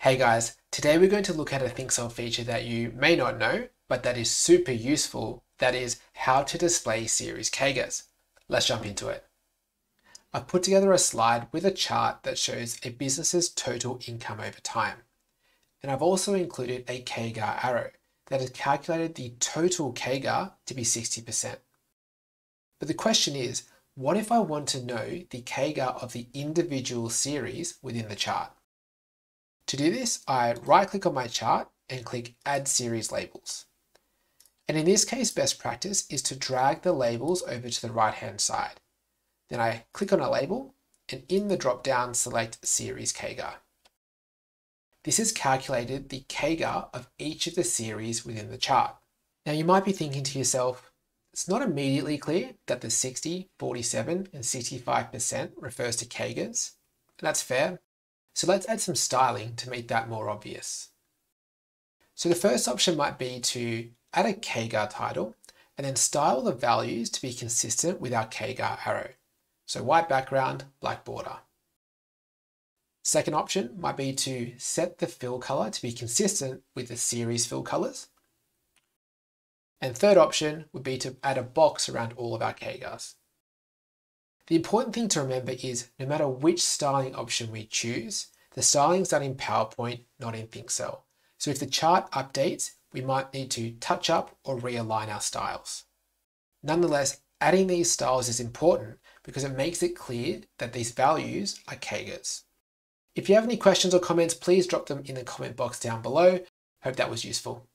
Hey guys, today we're going to look at a ThinkCell feature that you may not know, but that is super useful. That is how to display series CAGRs. Let's jump into it. I've put together a slide with a chart that shows a business's total income over time. And I've also included a CAGR arrow that has calculated the total CAGR to be 60%. But the question is, what if I want to know the CAGR of the individual series within the chart? To do this, I right-click on my chart and click Add Series Labels. And in this case, best practice is to drag the labels over to the right-hand side. Then I click on a label, and in the drop-down, select Series CAGR. This has calculated the CAGR of each of the series within the chart. Now you might be thinking to yourself, it's not immediately clear that the 60, 47, and 65% refers to CAGRs. And that's fair. So let's add some styling to make that more obvious. So the first option might be to add a CAGR title and then style the values to be consistent with our CAGR arrow. So white background, black border. Second option might be to set the fill color to be consistent with the series fill colors. And third option would be to add a box around all of our CAGRs. The important thing to remember is no matter which styling option we choose, the styling is done in PowerPoint, not in ThinkCell. So if the chart updates, we might need to touch up or realign our styles. Nonetheless, adding these styles is important because it makes it clear that these values are CAGRs. If you have any questions or comments, please drop them in the comment box down below. Hope that was useful.